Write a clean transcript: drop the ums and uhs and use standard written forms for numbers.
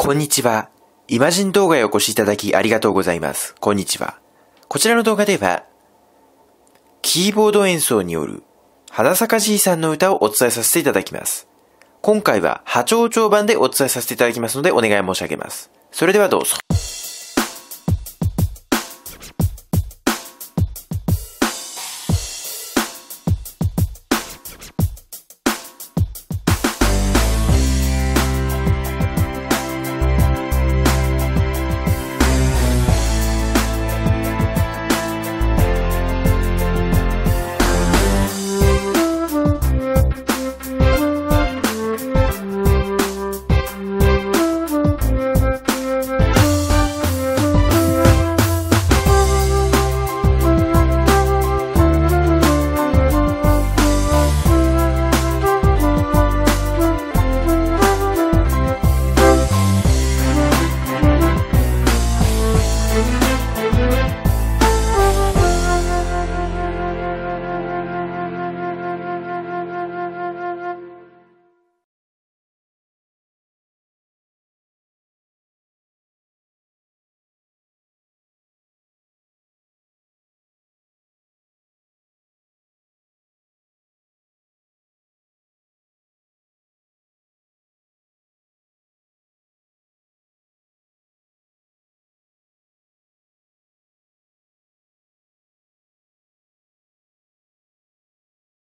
こんにちは。イマジン動画へお越しいただきありがとうございます。こんにちは。こちらの動画では、キーボード演奏による花坂じいさんの歌をお伝えさせていただきます。今回は波長調版でお伝えさせていただきますのでお願い申し上げます。それではどうぞ。